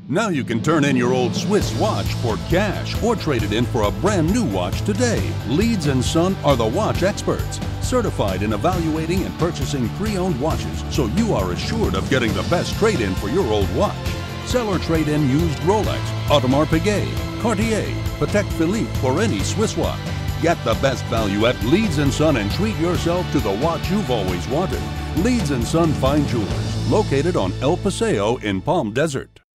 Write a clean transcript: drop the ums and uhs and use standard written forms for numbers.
Now you can turn in your old Swiss watch for cash or trade it in for a brand new watch today. Leeds & Son are the watch experts, certified in evaluating and purchasing pre-owned watches, so you are assured of getting the best trade-in for your old watch. Sell or trade in used Rolex, Audemars Piguet, Cartier, Patek Philippe, or any Swiss watch. Get the best value at Leeds & Son and treat yourself to the watch you've always wanted. Leeds & Son Fine Jewelers, located on El Paseo in Palm Desert.